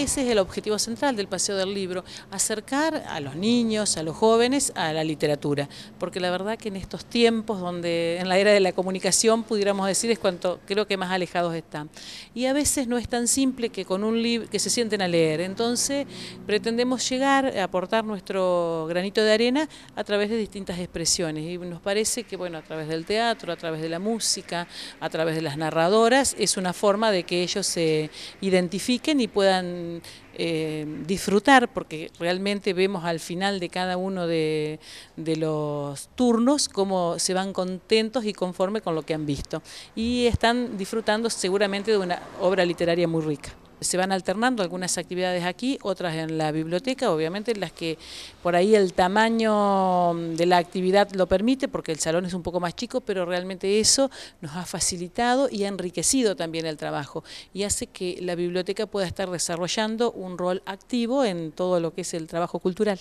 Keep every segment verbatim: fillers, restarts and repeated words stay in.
ese es el objetivo central del Paseo del Libro, acercar a los niños, a los jóvenes, a la literatura, porque la verdad que en estos tiempos donde en la era de la comunicación pudiéramos decir es cuanto creo que más alejados están. Y a veces no es tan simple que con un libro que se sienten a leer, entonces pretendemos llegar a aportar nuestro granito de arena a través de distintas expresiones y nos parece que bueno, a través del teatro, a través de la música, a través de las narradoras, es una forma de que ellos se identifiquen y puedan eh, disfrutar, porque realmente vemos al final de cada uno de, de los turnos cómo se van contentos y conformes con lo que han visto. Y están disfrutando seguramente de una obra literaria muy rica. Se van alternando algunas actividades aquí, otras en la biblioteca, obviamente en las que por ahí el tamaño de la actividad lo permite, porque el salón es un poco más chico, pero realmente eso nos ha facilitado y ha enriquecido también el trabajo y hace que la biblioteca pueda estar desarrollando un rol activo en todo lo que es el trabajo cultural.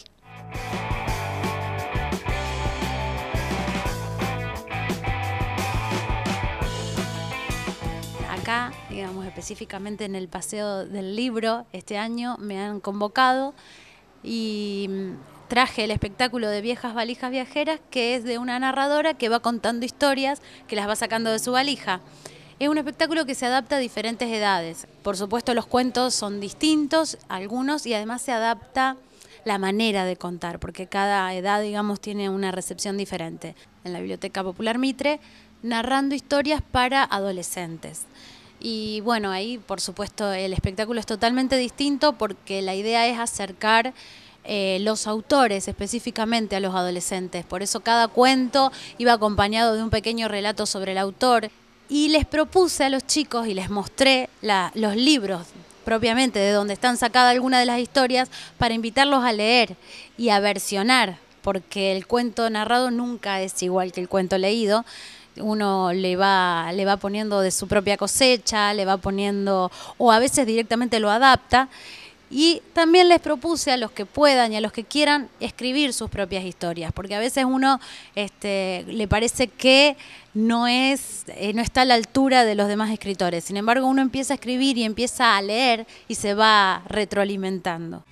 Acá, digamos, específicamente en el Paseo del Libro, este año me han convocado y traje el espectáculo de Viejas Valijas Viajeras, que es de una narradora que va contando historias, que las va sacando de su valija. Es un espectáculo que se adapta a diferentes edades. Por supuesto, los cuentos son distintos, algunos, y además se adapta la manera de contar, porque cada edad, digamos, tiene una recepción diferente. En la Biblioteca Popular Mitre, narrando historias para adolescentes. Y bueno, ahí por supuesto el espectáculo es totalmente distinto porque la idea es acercar eh, los autores específicamente a los adolescentes. Por eso cada cuento iba acompañado de un pequeño relato sobre el autor. Y les propuse a los chicos y les mostré la, los libros propiamente de donde están sacadas algunas de las historias para invitarlos a leer y a versionar, porque el cuento narrado nunca es igual que el cuento leído. Uno le va, le va poniendo de su propia cosecha, le va poniendo, o a veces directamente lo adapta. Y también les propuse a los que puedan y a los que quieran escribir sus propias historias, porque a veces uno este, le parece que no, es, eh, no está a la altura de los demás escritores. Sin embargo, uno empieza a escribir y empieza a leer y se va retroalimentando.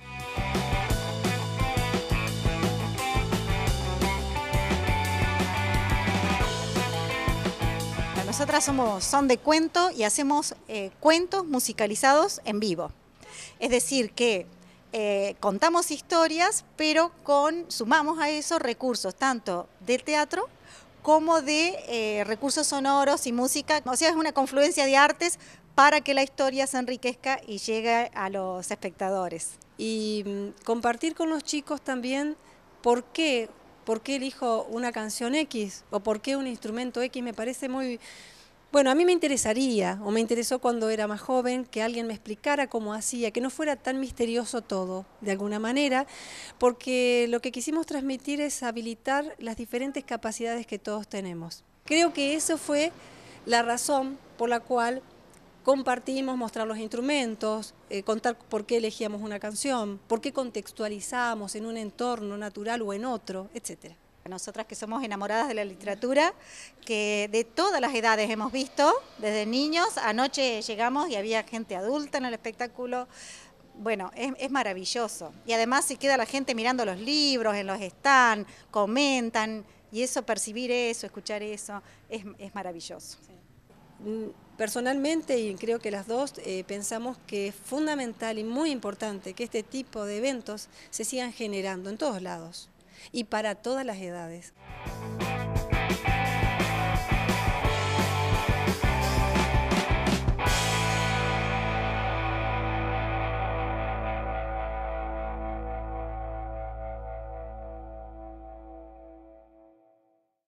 Nosotras somos Son de Cuento y hacemos eh, cuentos musicalizados en vivo. Es decir, que eh, contamos historias, pero con, sumamos a eso recursos tanto del teatro como de eh, recursos sonoros y música. O sea, es una confluencia de artes para que la historia se enriquezca y llegue a los espectadores. Y mm, compartir con los chicos también por qué. ¿Por qué elijo una canción X? ¿O por qué un instrumento X? Me parece muy... Bueno, a mí me interesaría, o me interesó cuando era más joven, que alguien me explicara cómo hacía, que no fuera tan misterioso todo, de alguna manera, porque lo que quisimos transmitir es habilitar las diferentes capacidades que todos tenemos. Creo que eso fue la razón por la cual compartimos, mostrar los instrumentos, eh, contar por qué elegíamos una canción, por qué contextualizamos en un entorno natural o en otro, etcétera. Nosotras que somos enamoradas de la literatura, que de todas las edades hemos visto, desde niños, anoche llegamos y había gente adulta en el espectáculo. Bueno, es, es maravilloso. Y además se queda la gente mirando los libros, en los stands, comentan, y eso, percibir eso, escuchar eso, es, es maravilloso. Sí. Personalmente, y creo que las dos, eh, pensamos que es fundamental y muy importante que este tipo de eventos se sigan generando en todos lados y para todas las edades.